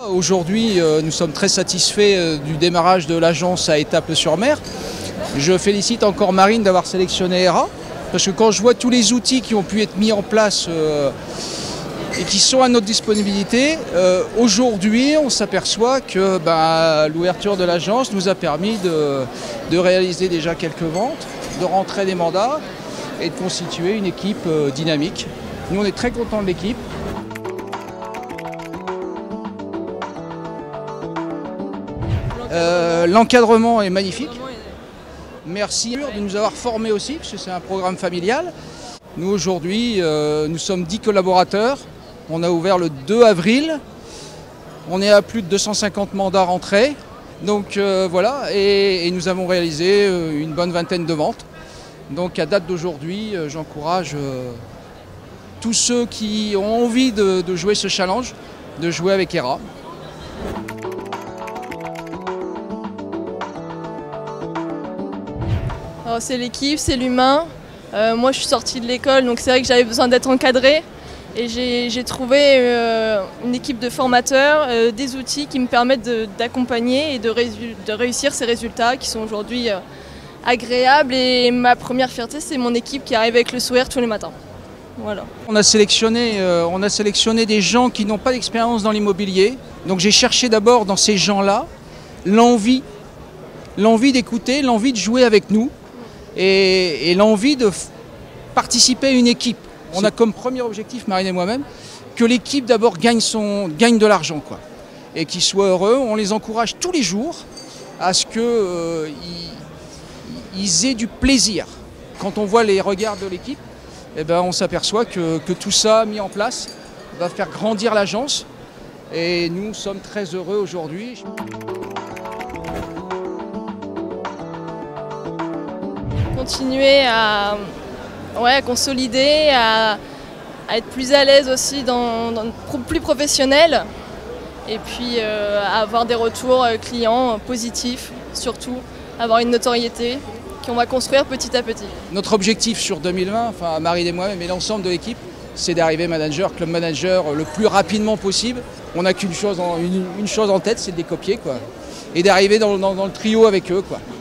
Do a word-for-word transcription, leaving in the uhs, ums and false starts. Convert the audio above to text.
Aujourd'hui, euh, nous sommes très satisfaits euh, du démarrage de l'agence à Étaples-sur-Mer. Je félicite encore Marine d'avoir sélectionné E R A, parce que quand je vois tous les outils qui ont pu être mis en place euh, et qui sont à notre disponibilité, euh, aujourd'hui on s'aperçoit que bah, l'ouverture de l'agence nous a permis de, de réaliser déjà quelques ventes, de rentrer des mandats et de constituer une équipe euh, dynamique. Nous on est très contents de l'équipe. Euh, L'encadrement est magnifique. Merci de nous avoir formés aussi, parce que c'est un programme familial. Nous aujourd'hui, euh, nous sommes dix collaborateurs. On a ouvert le deux avril. On est à plus de deux cent cinquante mandats rentrés. Donc euh, voilà, et, et nous avons réalisé une bonne vingtaine de ventes. Donc à date d'aujourd'hui, euh, j'encourage euh, tous ceux qui ont envie de, de jouer ce challenge, de jouer avec E R A. C'est l'équipe, c'est l'humain. Euh, moi je suis sortie de l'école, donc c'est vrai que j'avais besoin d'être encadrée. Et j'ai trouvé euh, une équipe de formateurs, euh, des outils qui me permettent d'accompagner et de, de réussir ces résultats qui sont aujourd'hui euh, agréables. Et ma première fierté, c'est mon équipe qui arrive avec le sourire tous les matins. Voilà. On a sélectionné, euh, on a sélectionné des gens qui n'ont pas d'expérience dans l'immobilier. Donc j'ai cherché d'abord dans ces gens-là l'envie, l'envie d'écouter, l'envie de jouer avec nous. Et, et l'envie de participer à une équipe. On a comme premier objectif, Marine et moi-même, que l'équipe d'abord gagne, son, gagne de l'argent, quoi, et qu'ils soient heureux. On les encourage tous les jours à ce qu'ils euh, ils aient du plaisir. Quand on voit les regards de l'équipe, eh ben, on s'aperçoit que, que tout ça mis en place va faire grandir l'agence. Et nous sommes très heureux aujourd'hui. Continuer à, ouais, à consolider, à, à être plus à l'aise aussi, dans, dans, plus professionnel, et puis euh, à avoir des retours clients positifs, surtout avoir une notoriété qu'on va construire petit à petit. Notre objectif sur deux mille vingt, enfin Marine et moi-même et l'ensemble de l'équipe, c'est d'arriver manager, club manager le plus rapidement possible. On n'a qu'une chose, une, une chose en tête, c'est de les copier, quoi, et d'arriver dans, dans, dans le trio avec eux, quoi.